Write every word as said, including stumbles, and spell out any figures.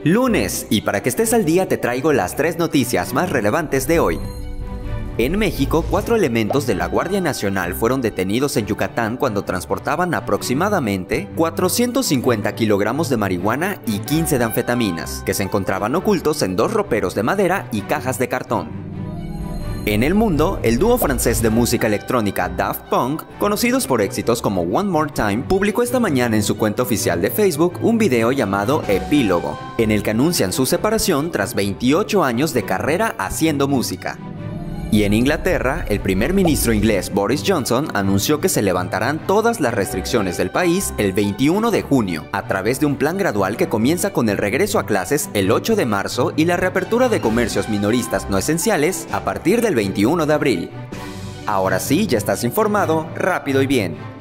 Lunes, y para que estés al día te traigo las tres noticias más relevantes de hoy. En México, cuatro elementos de la Guardia Nacional fueron detenidos en Yucatán cuando transportaban aproximadamente cuatrocientos cincuenta kilogramos de marihuana y quince de anfetaminas, que se encontraban ocultos en dos roperos de madera y cajas de cartón. En el mundo, el dúo francés de música electrónica Daft Punk, conocidos por éxitos como One More Time, publicó esta mañana en su cuenta oficial de Facebook un video llamado Epílogo, en el que anuncian su separación tras veintiocho años de carrera haciendo música. Y en Inglaterra, el primer ministro inglés Boris Johnson anunció que se levantarán todas las restricciones del país el veintiuno de junio, a través de un plan gradual que comienza con el regreso a clases el ocho de marzo y la reapertura de comercios minoristas no esenciales a partir del veintiuno de abril. Ahora sí, ya estás informado, rápido y bien.